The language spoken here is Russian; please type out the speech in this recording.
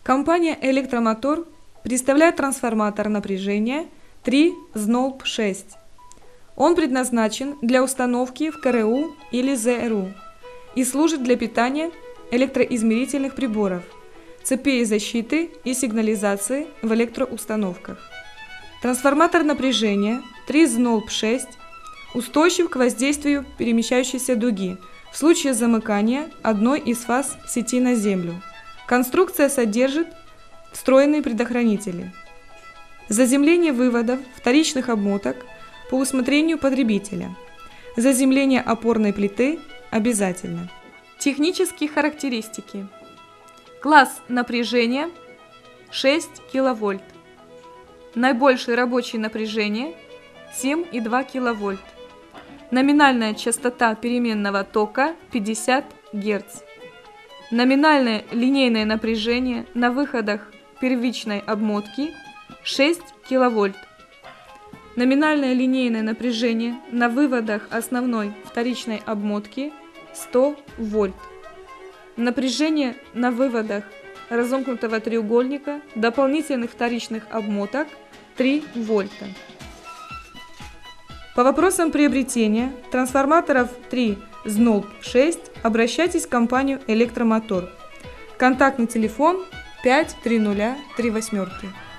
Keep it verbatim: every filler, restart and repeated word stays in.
Компания «Электромотор» представляет трансформатор напряжения три знолб шесть. Он предназначен для установки в КРУ или ЗРУ и служит для питания электроизмерительных приборов, цепей защиты и сигнализации в электроустановках. Трансформатор напряжения три знолб шесть устойчив к воздействию перемещающейся дуги в случае замыкания одной из фаз сети на землю. Конструкция содержит встроенные предохранители. Заземление выводов вторичных обмоток по усмотрению потребителя. Заземление опорной плиты обязательно. Технические характеристики. Класс напряжения шесть киловольт. Наибольшее рабочее напряжение семь и две десятых киловольт. Номинальная частота переменного тока пятьдесят герц. Номинальное линейное напряжение на выходах первичной обмотки шесть киловольт. Номинальное линейное напряжение на выводах основной вторичной обмотки сто вольт. Напряжение на выводах разомкнутого треугольника дополнительных вторичных обмоток три вольта. По вопросам приобретения трансформаторов три знолб шесть обращайтесь в компанию «Электромотор». Контактный телефон пять три нуля три восьмерки.